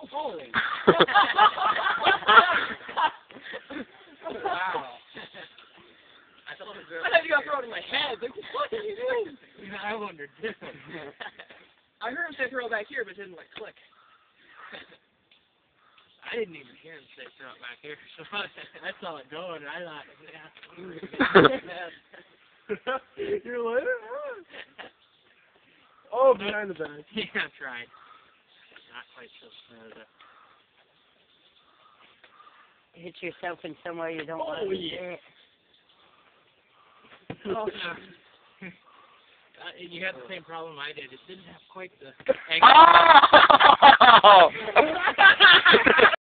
Holy. Wow. I thought you got thrown in my head. Like, what are you doing? I wondered too. I heard him say throw it back here, but it didn't like click. I didn't even hear him say throw it back here, so I saw it going, and I thought, yeah. You're like, oh, behind the back. Yeah, I'm trying. Not quite so smooth. Hit yourself in somewhere you don't want Oh, to yeah. hit. Oh, no. You had the same problem I did. It didn't have quite the angle. Oh!